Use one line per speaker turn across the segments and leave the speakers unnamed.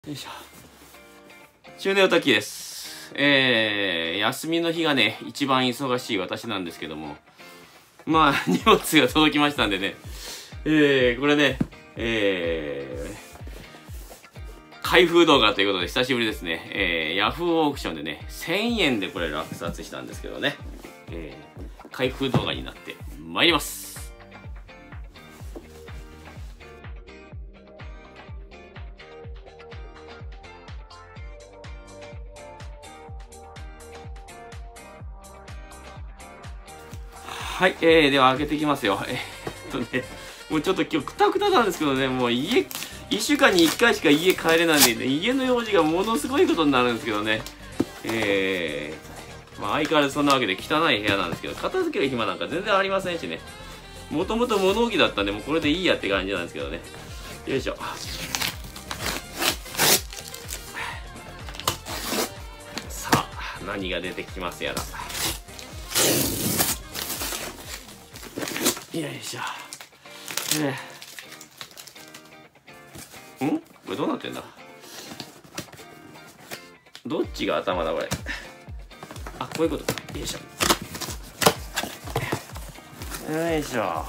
よいしょ。中年おたきです。休みの日がね、一番忙しい私なんですけども、まあ、荷物が届きましたんでね、これね、開封動画ということで久しぶりですね。ヤフーオークションでね、1000円でこれ落札したんですけどね、開封動画になってまいります。はい、では開けていきますよ。もうちょっと今日クタクタなんですけどね、もう1週間に1回しか家帰れないんで、ね、家の用事がものすごいことになるんですけどね。まあ相変わらずそんなわけで汚い部屋なんですけど、片付ける暇なんか全然ありませんしね。もともと物置だったんで、もうこれでいいやって感じなんですけどね。よいしょ。さあ、何が出てきますやら。よいしょ。これどうなってんだ。どっちが頭だこれ。あ、こういうことか。よいしょ。よいしょ。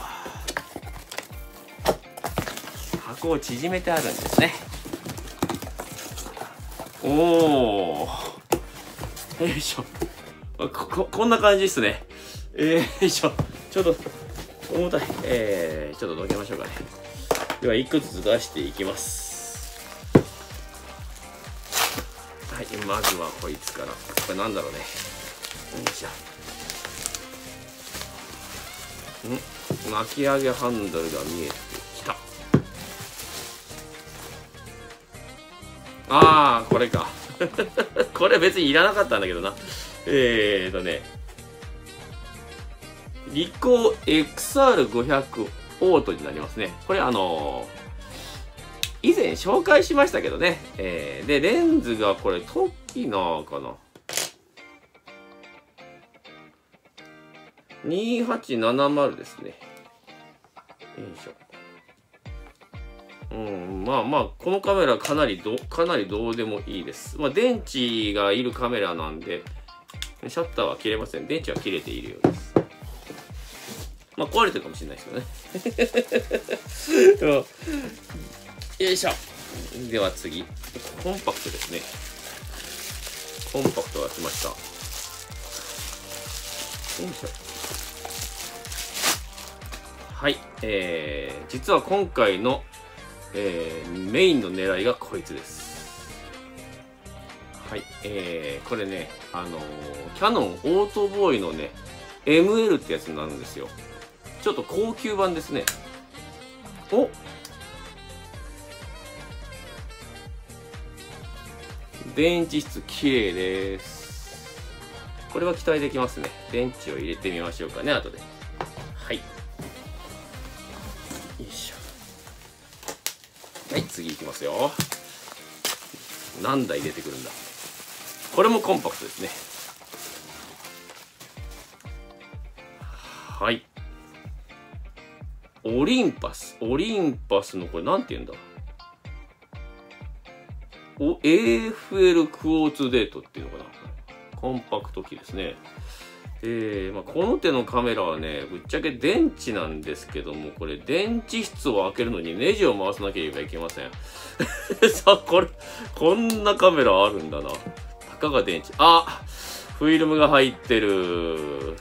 箱を縮めてあるんですね。おお。よいしょ。こんな感じですね。よいしょ。ちょっと重たい。ちょっとどけましょうかね。では、1個ずつ出していきます。はい、まずはこいつから。これなんだろうね。よいしょ。巻き上げハンドルが見えてきた。あー、これか。これ別にいらなかったんだけどな。リコー XR500 オートになりますね。これ以前紹介しましたけどね。で、レンズがこれトキナーかな。2870ですね。よいしょ。まあまあ、このカメラかなりどうでもいいです。まあ、電池がいるカメラなんで、シャッターは切れません。電池は切れているようです。まあ壊れてるかもしれないですけどね。よいしょ。では次、コンパクトですね。コンパクトが来ました。よいしょ。はい、実は今回の、メインの狙いがこいつです。はい、これね、キャノンオートボーイのね、ML ってやつになるんですよ。ちょっと高級版ですね。お、電池質綺麗です。これは期待できますね。電池を入れてみましょうかね、後で。はい。よいしょ。はい、次いきますよ。何台出てくるんだ。これもコンパクトですね。はい。オリンパスのこれなんて言うんだ。AFL クォーツデートっていうのかな。コンパクト機ですね。まあ、この手のカメラはね、ぶっちゃけ電池なんですけども、これ電池室を開けるのにネジを回さなければいけません。さあ、こんなカメラあるんだな。たかが電池。あ、フィルムが入ってる。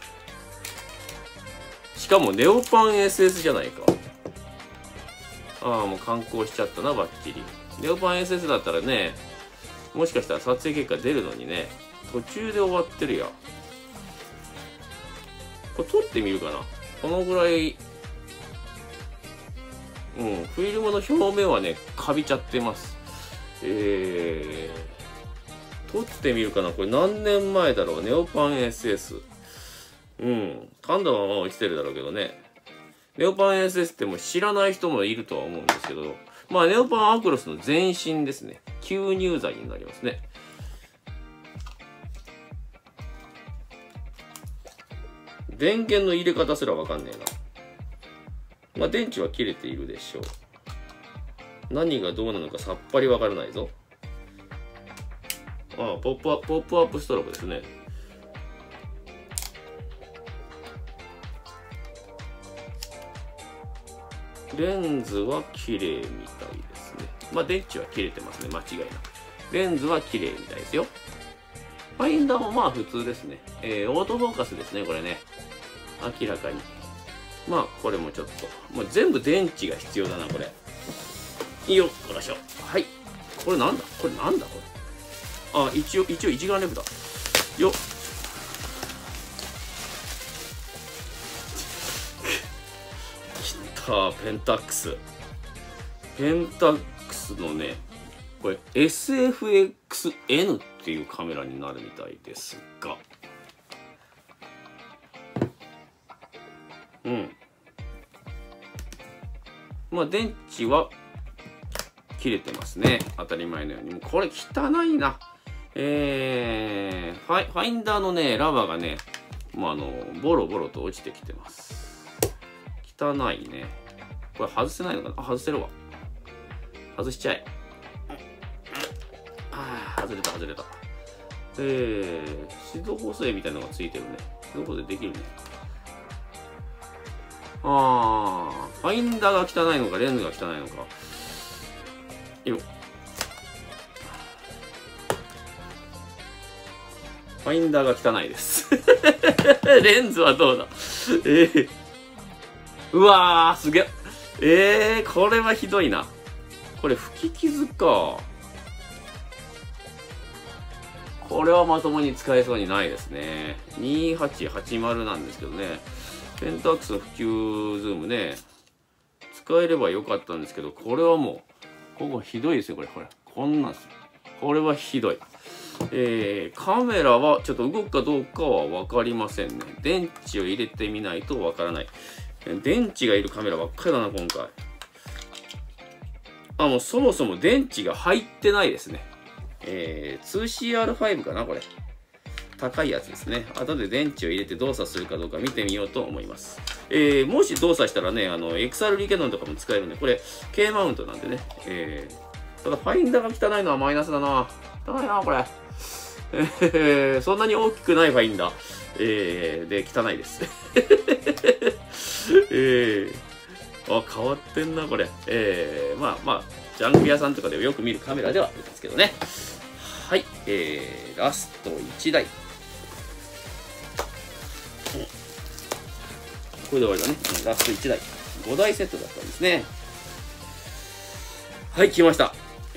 しかもネオパン SS じゃないか。ああ、もう観光しちゃったな、バッチリ。ネオパン SS だったらね、もしかしたら撮影結果出るのにね、途中で終わってるや。これ撮ってみるかな。このぐらい、フィルムの表面はね、カビちゃってます。撮ってみるかな。これ何年前だろう。ネオパン SS。噛んだまま落ちてるだろうけどね。ネオパン SS ってもう知らない人もいるとは思うんですけど、まあネオパンアクロスの前身ですね。吸入剤になりますね。電源の入れ方すらわかんねえな。まあ電池は切れているでしょう。何がどうなのかさっぱりわからないぞ。 ポップアップストロークですね。レンズは綺麗みたいですね。まあ電池は切れてますね、間違いなく。レンズは綺麗みたいですよ。ファインダーもまあ普通ですね。オートフォーカスですね、これね。明らかに。まあこれもちょっと。もう全部電池が必要だな、これ。よっこらしょ。はい。これなんだこれ。あ、一応一眼レフだ。よっ。きた、ペンタックス。ペンタックスのね、これ SFXN っていうカメラになるみたいですが。うん。まあ電池は切れてますね。当たり前のように。これ汚いな。ファインダーのね、ラバーがね、もうボロボロと落ちてきてます。汚いね。これ外せないのかな。あ、外せるわ。外しちゃえ。ああ、外れた。指導補正みたいなのがついてるね。指導補正できるね。ああ、ファインダーが汚いのか、レンズが汚いのか。よっ。ファインダーが汚いです。レンズはどうだ。うわー、すげえ。これはひどいな。これ吹き傷か。これはまともに使えそうにないですね。2880なんですけどね。ペンタックスの普及ズームね、使えればよかったんですけど、これはもう、ここひどいですよ、これ。こんなんですよ。これはひどい。カメラはちょっと動くかどうかは分かりませんね。電池を入れてみないと分からない。電池がいるカメラばっかりだな、今回。あ、もうそもそも電池が入ってないですね。2CR5 かな、これ。高いやつですね。後で電池を入れて動作するかどうか見てみようと思います。もし動作したらね、XR リケノンとかも使えるんで、これ、K マウントなんでね。ただ、ファインダーが汚いのはマイナスだな。汚いな、これ。そんなに大きくないファインダー。で、汚いです。あ、変わってんな、これ。まあ、ジャンク屋さんとかでよく見るカメラではあるんですけどね。はい、ラスト1台。これで終わりだね。ラスト1台。5台セットだったんですね。はい、来ました。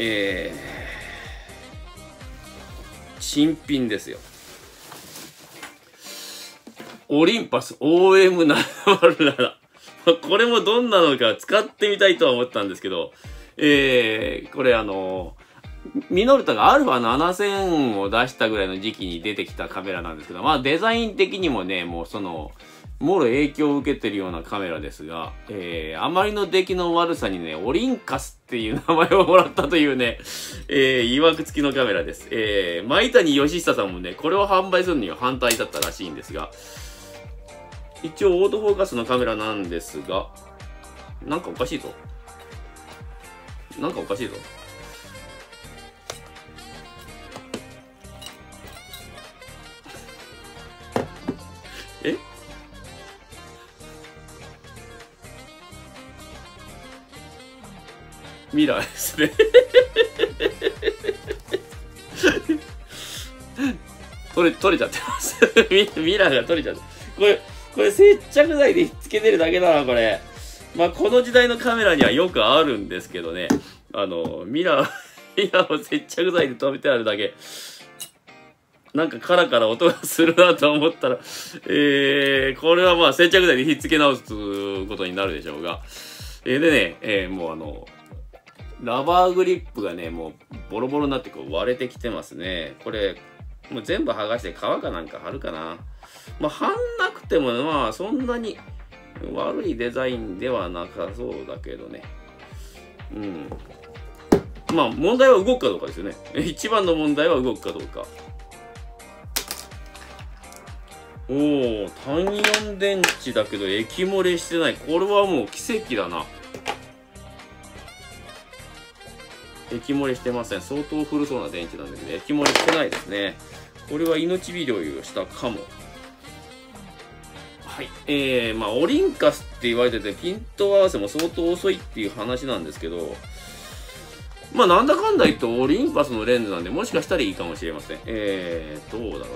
新品ですよ。オリンパス OM707。これもどんなのか使ってみたいとは思ったんですけど、これミノルタが α7000 を出したぐらいの時期に出てきたカメラなんですけど、まあデザイン的にもね、もうもろ影響を受けてるようなカメラですが、あまりの出来の悪さにね、オリンカスっていう名前をもらったというね、曰く付きのカメラです。舞谷義久さんもね、これを販売するには反対だったらしいんですが、一応オートフォーカスのカメラなんですが、なんかおかしいぞ。え？ミラーですね。取れちゃってます。ミラーが取れちゃって。これ接着剤でひっつけてるだけだな、これ。まあ、この時代のカメラにはよくあるんですけどね。ミラーを接着剤で留めてあるだけ。なんかカラカラ音がするなと思ったら、これはまあ接着剤でひっつけ直すことになるでしょうが。でね、もうラバーグリップがね、もうボロボロになって割れてきてますね。これ、もう全部剥がして皮かなんか貼るかな。まあ、貼んなくても、まあ、そんなに悪いデザインではなさそうだけどね。うん。まあ、問題は動くかどうかですよね。一番の問題は動くかどうか。おお、単4電池だけど液漏れしてない。これはもう奇跡だな。 液漏れしてません。相当古そうな電池なんだけど、液漏れしてないですね。これは命拾いをしたかも。はい。まあ、オリンカスって言われてて、ピント合わせも相当遅いっていう話なんですけど、まあ、なんだかんだ言ってオリンパスのレンズなんで、もしかしたらいいかもしれません。どうだろうね。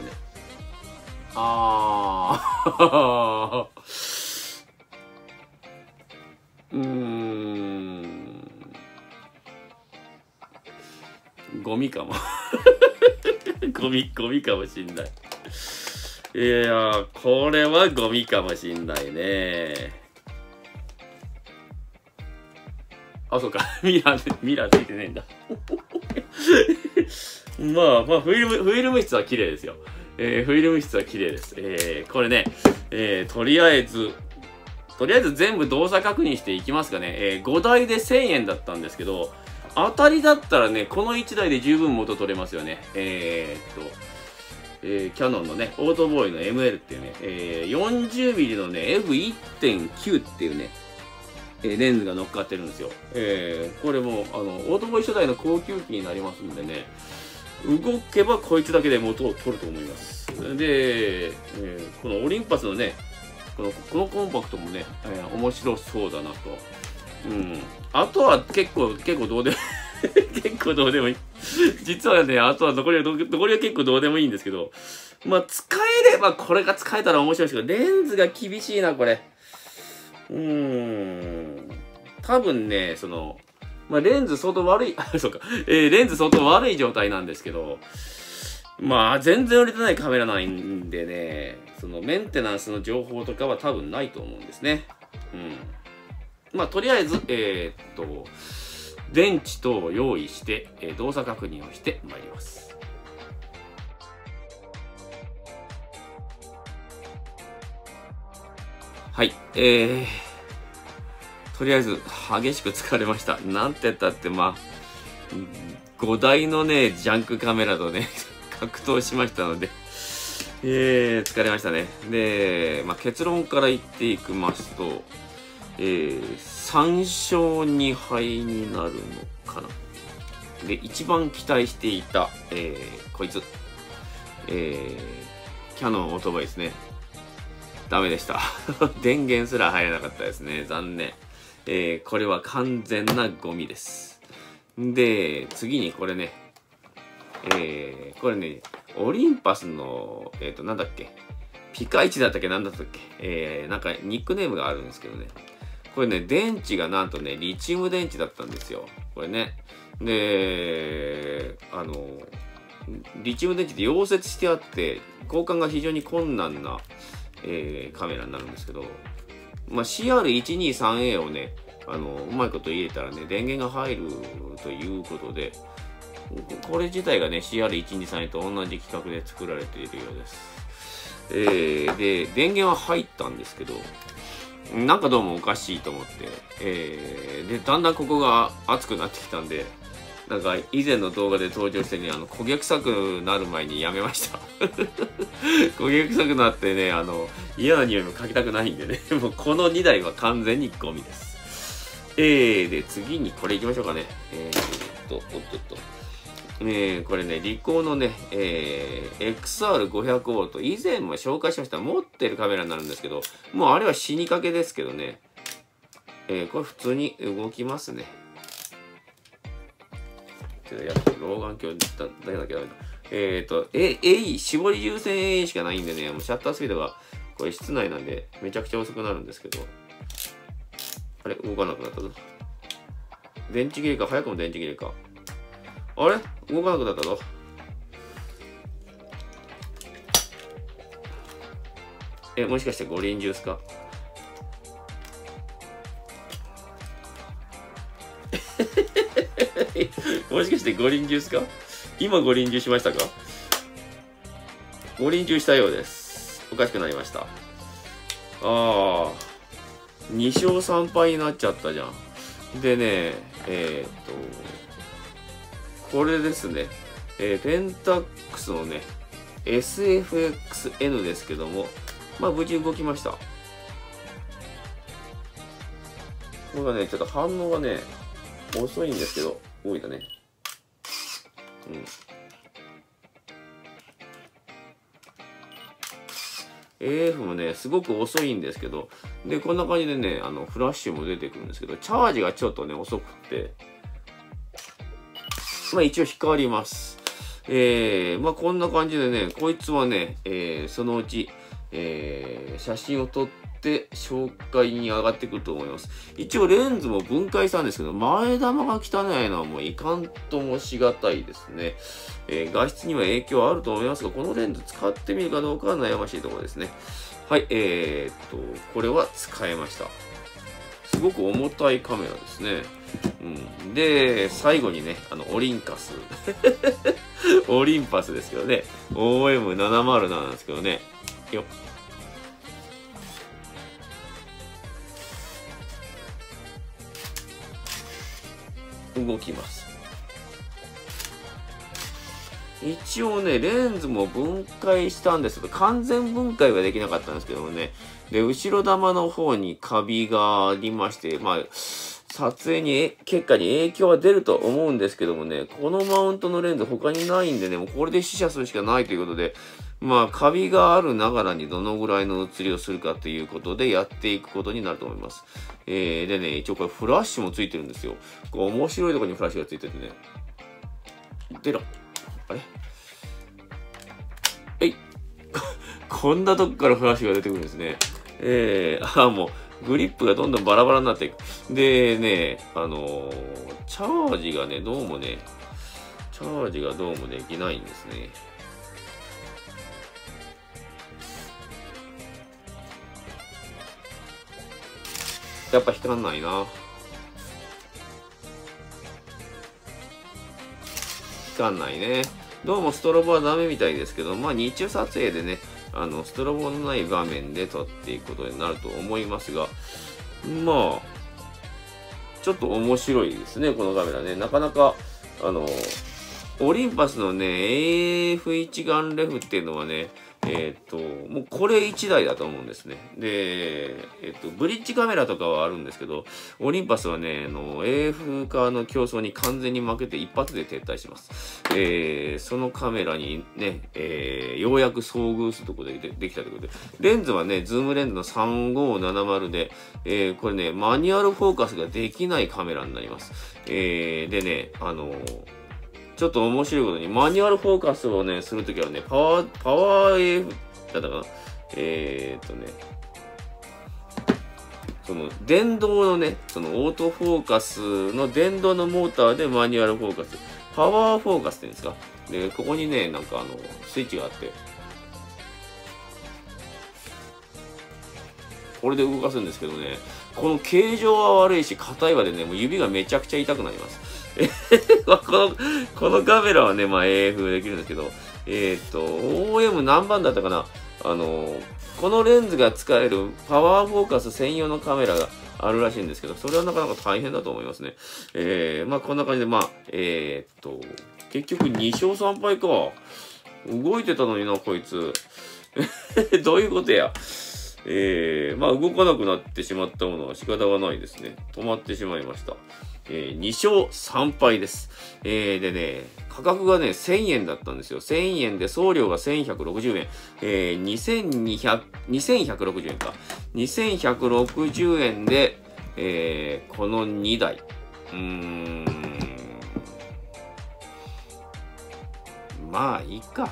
ゴミかも。ゴミかもしんない。いやこれはゴミかもしんないね。あ、そうか。ミラーついてねえんだ。まあ、フィルム質は綺麗ですよ。フィルム質は綺麗です。これね、とりあえず全部動作確認していきますかね。5台で1000円だったんですけど、当たりだったらね、この1台で十分元取れますよね。キャノンのね、オートボーイの ML っていうね、40mm のね、F1.9 っていうね、レンズが乗っかってるんですよ。これも、オートボーイ初代の高級機になりますんでね、動けばこいつだけで元を取ると思います。で、このオリンパスのね、このコンパクトもね、面白そうだなと。あとは結構どうでも結構どうでもいい。実はね、あとは残りは結構どうでもいいんですけど、まあ、使えればこれが使えたら面白いですけど、レンズが厳しいな、これ。多分ね、まあ、レンズ相当悪い、そうか、レンズ相当悪い状態なんですけど、まあ、全然売れてないカメラないんでね、メンテナンスの情報とかは多分ないと思うんですね。まあ、とりあえず、電池等を用意して、動作確認をしてまいります。はい、とりあえず激しく疲れました。なんて言ったってまあ、5台のね、ジャンクカメラとね、格闘しましたので、疲れましたね。で、まあ、結論から言っていきますと、3勝2敗になるのかな。で、一番期待していた、こいつ、キャノンオートバイですね。ダメでした。電源すら入らなかったですね。残念。これは完全なゴミです。で、次にこれね、これね、オリンパスの、なんだっけ、ピカイチだったっけ、なんだったっけ、なんかニックネームがあるんですけどね。これね、電池がなんとね、リチウム電池だったんですよ。これね。で、リチウム電池って溶接してあって、交換が非常に困難な、カメラになるんですけど、まあ、CR123A をね、うまいこと入れたらね、電源が入るということで、これ自体がね、CR123A と同じ規格で作られているようです。で、電源は入ったんですけど、なんかどうもおかしいと思って、で、だんだんここが熱くなってきたんで、なんか以前の動画で登場してね、焦げ臭くなる前にやめました。焦げ臭くなってね、嫌な匂いも嗅ぎたくないんでね、もうこの2台は完全にゴミです。で、次にこれいきましょうかね。これね、リコーのね、XR500W、以前も紹介しました。持ってるカメラになるんですけど、もうあれは死にかけですけどね。これ普通に動きますね。やっぱ老眼鏡だけだけど、絞り優先 A しかないんでね、もうシャッタースピードが、これ室内なんで、めちゃくちゃ遅くなるんですけど、あれ動かなくなったぞ。電池切れか、早くも電池切れか。あれ動かなくなったぞ。もしかして五輪ジュースか。もしかして五輪ジュースか？今五輪ジュースしましたか？五輪ジュースしたようです。おかしくなりました。2勝3敗になっちゃったじゃん。でね、これですね、ペンタックスのね、SFXN ですけども、まあ無事動きました。これがね、ちょっと反応がね、遅いんですけど、動いたね。 AF もね、すごく遅いんですけど、で、こんな感じでね、フラッシュも出てくるんですけど、チャージがちょっとね、遅くって、まあ一応光ります。まあこんな感じでね、こいつはね、そのうち、写真を撮って紹介に上がってくると思います。一応レンズも分解したんですけど、前玉が汚いのはもういかんともしがたいですね。画質には影響あると思いますが、このレンズ使ってみるかどうかは悩ましいところですね。はい、これは使えました。すごく重たいカメラですね。で、最後にね、オリンカス。オリンパスですけどね。OM707 なんですけどね。よっ。動きます。一応ね、レンズも分解したんですけど、完全分解はできなかったんですけどもね。で、後ろ玉の方にカビがありまして、まあ、撮影に、結果に影響は出ると思うんですけどもね、このマウントのレンズ他にないんでね、もうこれで試写するしかないということで、まあ、カビがあるながらにどのぐらいの写りをするかということでやっていくことになると思います。でね、一応これフラッシュもついてるんですよ。こう面白いところにフラッシュがついててね。出ろ。あれこんなとこからフラッシュが出てくるんですね。もう、グリップがどんどんバラバラになっていく。でね、チャージがね、どうもできないんですね。やっぱ光んないな。光んないね。どうもストロボはダメみたいですけど、まあ日中撮影でね、ストロボのない場面で撮っていくことになると思いますが、まあ、ちょっと面白いですね、このカメラね。なかなか、オリンパスのね、AF 一眼レフっていうのはね、もうこれ1台だと思うんですね。で、ブリッジカメラとかはあるんですけど、オリンパスはね、AF 化の競争に完全に負けて一発で撤退します。そのカメラにね、ようやく遭遇するところでできたということで、レンズはね、ズームレンズの3570で、これね、マニュアルフォーカスができないカメラになります。でね、ちょっと面白いことに、マニュアルフォーカスをね、するときはね、パワー AF だったかな。その電動のね、そのオートフォーカスの電動のモーターでマニュアルフォーカス。パワーフォーカスって言うんですか。で、ここにね、なんかスイッチがあって、これで動かすんですけどね、この形状は悪いし、硬いわでね、もう指がめちゃくちゃ痛くなります。このカメラはね、まあ AF できるんですけど、OM 何番だったかな、このレンズが使えるパワーフォーカス専用のカメラがあるらしいんですけど、それはなかなか大変だと思いますね。まあこんな感じで、まあ、結局2勝3敗か。動いてたのにな、こいつ。どういうことや。まあ動かなくなってしまったものは仕方がないですね。止まってしまいました。2勝3敗です。でね、価格がね、1000円だったんですよ。1000円で送料が1160円。2160円か。2160円で、この2台。まあ、いいか。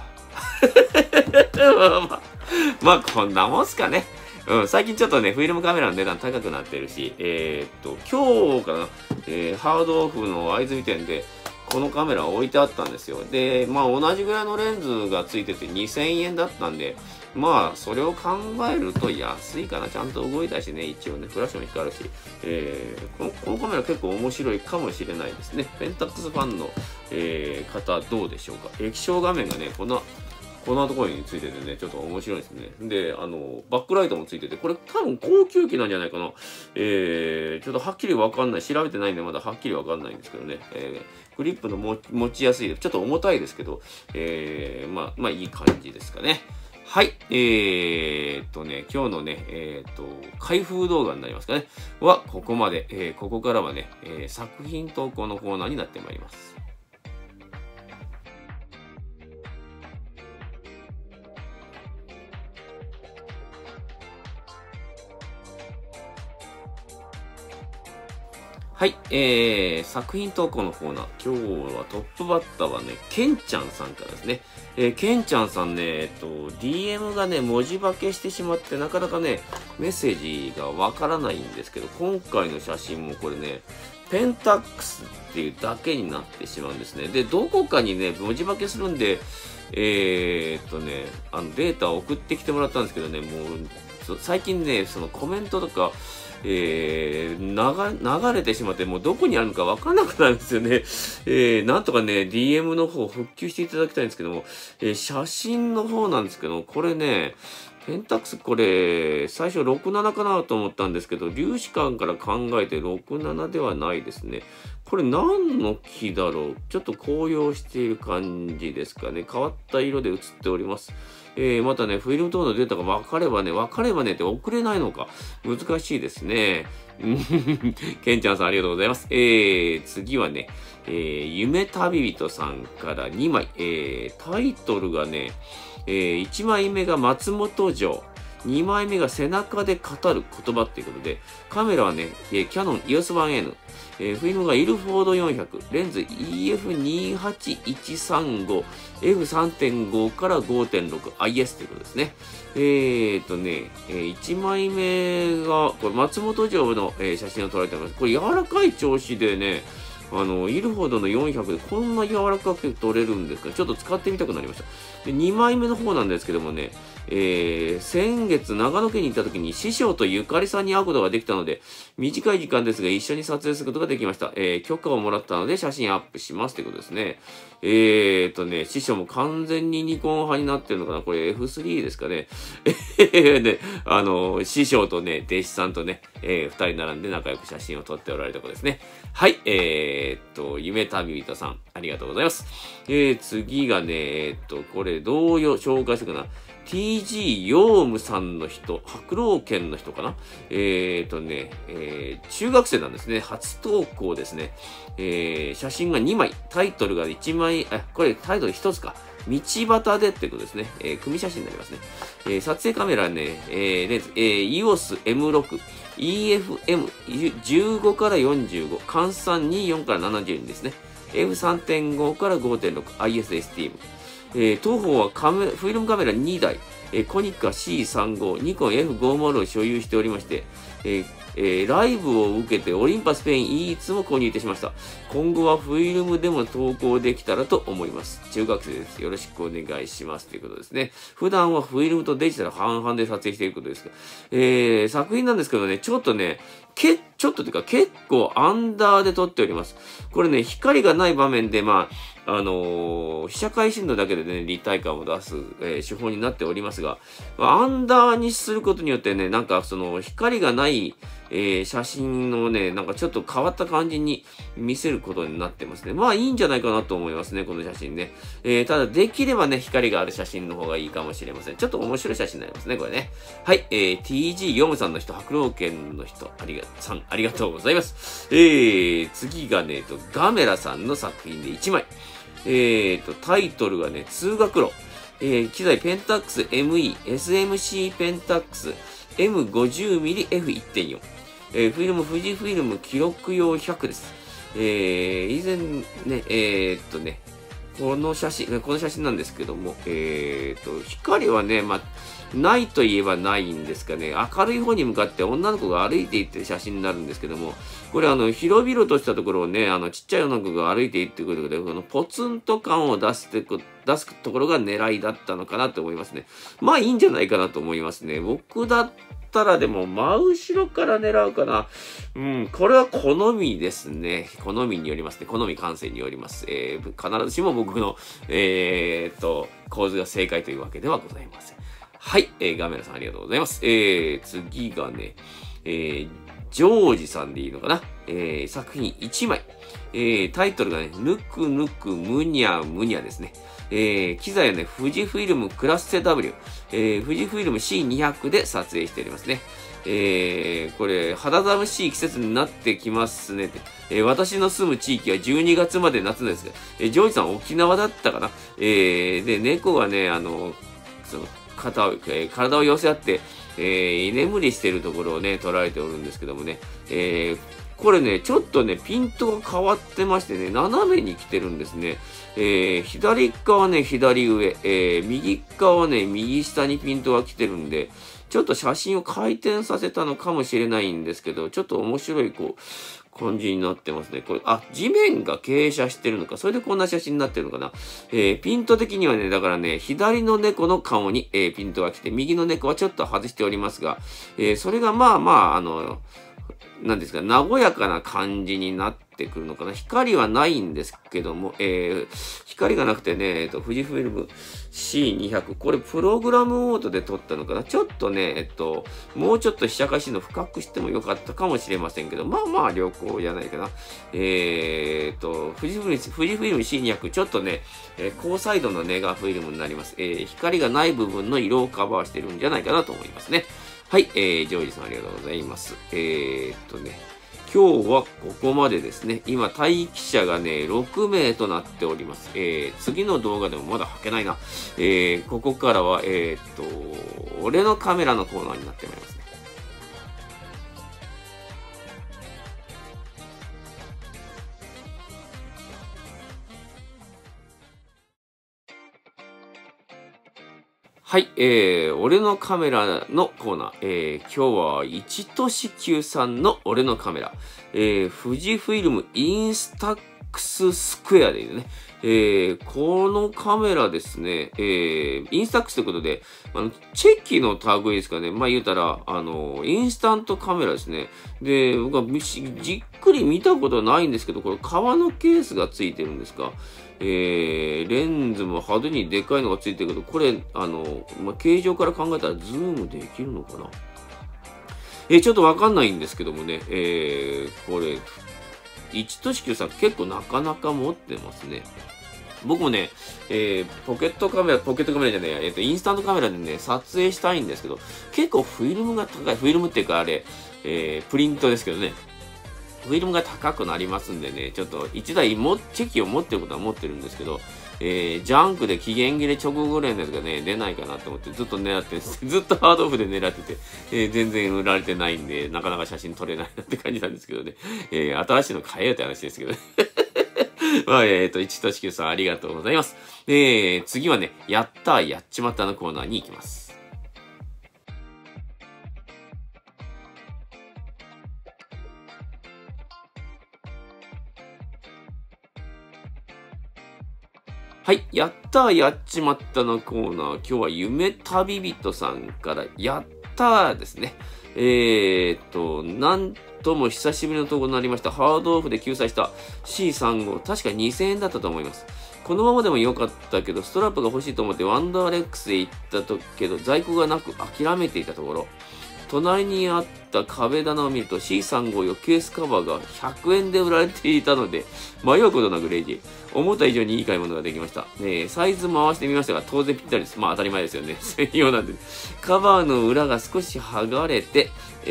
まあ、こんなもんすかね。最近ちょっとね、フィルムカメラの値段高くなってるし、今日かな、ハードオフの会津美店で、このカメラ置いてあったんですよ。で、まあ同じぐらいのレンズがついてて2000円だったんで、まあそれを考えると安いかな。ちゃんと動いたしね、一応ね、フラッシュも光るし、このカメラ結構面白いかもしれないですね。ペンタックスファンの、方どうでしょうか。液晶画面がね、こんなところについててね、ちょっと面白いですね。で、バックライトもついてて、これ多分高級機なんじゃないかな。ちょっとはっきりわかんない。調べてないんでまだはっきりわかんないんですけどね。グリップの持ちやすい。ちょっと重たいですけど、まあいい感じですかね。はい。今日のね、開封動画になりますかね。は、ここまで。ここからはね、作品投稿のコーナーになってまいります。 はい、作品投稿のコーナー。今日はトップバッターはね、ケンちゃんさんからですね。ケンちゃんさんね、DM がね、文字化けしてしまって、なかなかね、メッセージがわからないんですけど、今回の写真もこれね、ペンタックスっていうだけになってしまうんですね。で、どこかにね、文字化けするんで、データを送ってきてもらったんですけどね、もう、最近ね、そのコメントとか、流れてしまって、もうどこにあるのかわかんなくなるんですよね。なんとかね、DM の方復旧していただきたいんですけども、写真の方なんですけども、これね、ペンタックスこれ、最初67かなと思ったんですけど、粒子感から考えて67ではないですね。これ何の木だろう？ちょっと紅葉している感じですかね。変わった色で写っております。またね、フィルム等のデータが分かればねって送れないのか。難しいですね。ケンちゃんさんありがとうございます。次はね、夢旅人さんから2枚。タイトルがね、1枚目が松本城。2枚目が背中で語る言葉っていうことで、カメラはね、キヤノン EOS1N、フィルムがイルフォード400、レンズ EF28135、F3.5 から 5.6IS ということですね。1枚目が、これ松本城の、写真を撮られてます。これ柔らかい調子でね、イルフォードの400でこんな柔らかく撮れるんですか？ちょっと使ってみたくなりました。で、2枚目の方なんですけどもね、先月長野県に行った時に師匠とゆかりさんに会うことができたので、短い時間ですが一緒に撮影することができました。許可をもらったので写真アップしますということですね。師匠も完全にニコン派になってるのかな？これ F3 ですかね。で、師匠とね、弟子さんとね、2人並んで仲良く写真を撮っておられたことですね。はい、夢旅人さん、ありがとうございます。次がね、これ、どう紹介するかな。TG ヨームさんの人、白老県の人かな。中学生なんですね。初投稿ですね。写真が2枚、タイトルが1枚、これタイトル1つか。道端でってことですね。組写真になりますね。撮影カメラね、レンズ、EOS M6、EFM15 から45、換算24から72ですね。F3.5 から 5.6、ISSTM。当方はフィルムカメラ2台、コニカ C35、ニコン F50 を所有しておりまして、ライブを受けてオリンパスペイン E2 も購入いたしました。今後はフィルムでも投稿できたらと思います。中学生です。よろしくお願いします。ということですね。普段はフィルムとデジタル半々で撮影していることですが、作品なんですけどね、ちょっとね、結構アンダーで撮っております。これね、光がない場面で、被写界深度だけでね、立体感を出す、手法になっておりますが、アンダーにすることによってね、なんかその光がない、写真のね、なんかちょっと変わった感じに見せることになってますね。まあいいんじゃないかなと思いますね、この写真ね。ただできればね、光がある写真の方がいいかもしれません。ちょっと面白い写真になりますね、これね。はい、TG ヨムさんの人、白老県の人、ありがとうございます。次がね、ガメラさんの作品で1枚。タイトルがね、通学路。機材ペンタックス ME、SMC ペンタックス M50mmF1.4。フィルム、富士フィルム記録用100です。以前ね、この写真なんですけども、光はね、ないといえばないんですかね。明るい方に向かって女の子が歩いていってる写真になるんですけども、これ広々としたところをね、ちっちゃい女の子が歩いていってくることで、このポツンと感を出すところが狙いだったのかなと思いますね。まあいいんじゃないかなと思いますね。僕だったらでも真後ろから狙うかな。これは好みですね。好みによりますね。好み感性によります。必ずしも僕の、構図が正解というわけではございません。はい、ガメラさんありがとうございます。次がね、ジョージさんでいいのかな、作品1枚。タイトルがね、ぬくぬくむにゃむにゃですね。機材はね、富士フィルムクラスセ W、富士フィルム C200 で撮影しておりますね。これ、肌寒しい季節になってきますねって。私の住む地域は12月まで夏ですが、ジョージさん沖縄だったかな。で、猫がね、体を寄せ合って、居眠りしているところをね、撮られておるんですけどもね、 これね、ちょっとね、ピントが変わってましてね、斜めに来てるんですね。左側ね、左上、右側ね、右下にピントが来てるんで、ちょっと写真を回転させたのかもしれないんですけど、ちょっと面白い、感じになってますね。これ、地面が傾斜してるのか、それでこんな写真になってるのかな。ピント的にはね、だからね、左の猫の顔に、ピントが来て、右の猫はちょっと外しておりますが、それがなんですか、和やかな感じになってくるのかな。光はないんですけども、光がなくてね、富士フイルム C200、これプログラムモードで撮ったのかな。ちょっとね、もうちょっと被写界深度深くしてもよかったかもしれませんけど、良好じゃないかな。富士フイルム C200、ちょっとね、高彩度のネガフィルムになります。光がない部分の色をカバーしてるんじゃないかなと思いますね。はい、ジョージさんありがとうございます。今日はここまでですね。今、待機者がね、6名となっております。次の動画でもまだ履けないな。ここからは、俺のカメラのコーナーになってまいりますね。はい、俺のカメラのコーナー。今日は一俊久さんの俺のカメラ。富士フイルムインスタックススクエアでいいね。このカメラですね、インスタックスということで、チェキの類ですかね。言うたら、インスタントカメラですね。で、僕はじっくり見たことないんですけど、これ革のケースがついてるんですか。レンズも派手にでかいのがついてるけど、これ、形状から考えたらズームできるのかな。ちょっとわかんないんですけどもね、これ、一俊久さん結構なかなか持ってますね。僕もね、ポケットカメラじゃねえや、インスタントカメラでね、撮影したいんですけど、結構フィルムが高い。フィルムっていうかあれ、プリントですけどね。フィルムが高くなりますんでね、ちょっと1台チェキを持ってることは持ってるんですけど、ジャンクで期限切れ直後ぐらいのやつがね、出ないかなと思ってずっと狙ってるんです。ずっとハードオフで狙ってて、全然売られてないんで、なかなか写真撮れないなって感じなんですけどね。新しいの買えよって話ですけどね。一俊久さんありがとうございます。次はね、やっちまったのコーナーに行きます。はい。やっちまったのコーナー。今日は夢旅人さんから、やったーですね。なんとも久しぶりの投稿になりました。ハードオフで救済した C35。確か2000円だったと思います。このままでも良かったけど、ストラップが欲しいと思ってワンダーレックスへ行ったけど、在庫がなく諦めていたところ、隣にあった壁棚を見ると C35 用ケースカバーが100円で売られていたので、迷うことなくレジ。思った以上にいい買い物ができました。サイズ回してみましたが、当然ぴったりです。当たり前ですよね。専用なんで。カバーの裏が少し剥がれて、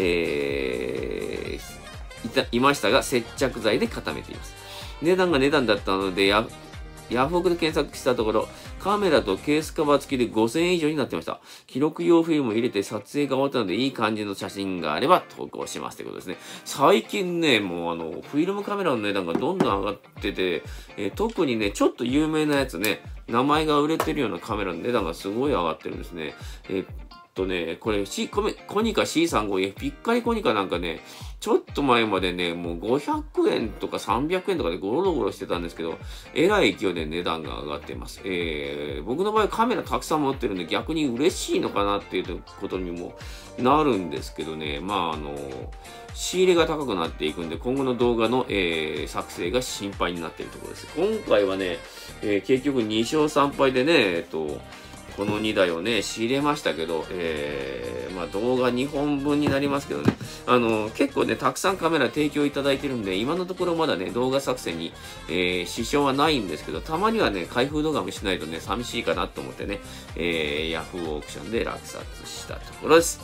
いましたが、接着剤で固めています。値段が値段だったので、ヤフオクで検索したところ、カメラとケースカバー付きで5000円以上になってました。記録用フィルムを入れて撮影が終わったので、いい感じの写真があれば投稿しますということですね。最近ね、もうフィルムカメラの値段がどんどん上がってて、特にね、ちょっと有名なやつね、名前が売れてるようなカメラの値段がすごい上がってるんですね。これ、コニカ C35、ピッカリコニカなんかね、ちょっと前までね、もう500円とか300円とかでゴロゴロしてたんですけど、えらい勢いで値段が上がっています。僕の場合カメラたくさん持ってるんで逆に嬉しいのかなっていうことにもなるんですけどね、仕入れが高くなっていくんで、今後の動画の、作成が心配になっているところです。今回はね、結局2勝3敗でね、この2台をね、仕入れましたけど、動画2本分になりますけどね、結構ね、たくさんカメラ提供いただいてるんで、今のところまだね、動画作成に、支障はないんですけど、たまにはね、開封動画もしないとね、寂しいかなと思ってね、ヤフーオークションで落札したところです。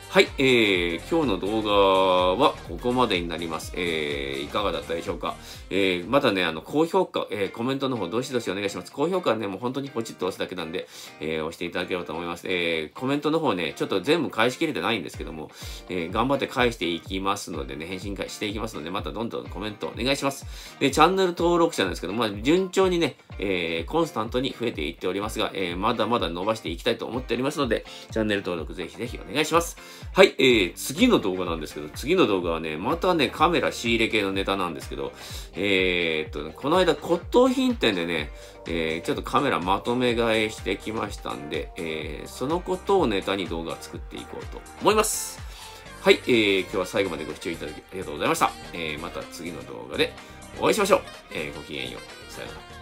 はい、今日の動画はここまでになります。いかがだったでしょうか。またね、高評価、コメントの方、どしどしお願いします。高評価はね、もう本当にポチッと押すだけなんで、押していただければと思います。コメントの方ね、ちょっと全部返しきれてないんですけども、頑張って返していきますのでね、返信していきますので、またどんどんコメントお願いします。で、チャンネル登録者なんですけど、まあ、順調にね、コンスタントに増えていっておりますが、まだまだ伸ばしていきたいと思っておりますので、チャンネル登録ぜひぜひお願いします。はい、次の動画なんですけど、次の動画はね、またね、カメラ仕入れ系のネタなんですけど、この間骨董品店でね、ちょっとカメラまとめ買いしてきましたんで、そのことをネタに動画を作っていこうと思います。はい、今日は最後までご視聴いただきありがとうございました。また次の動画でお会いしましょう。ごきげんよう。さよなら。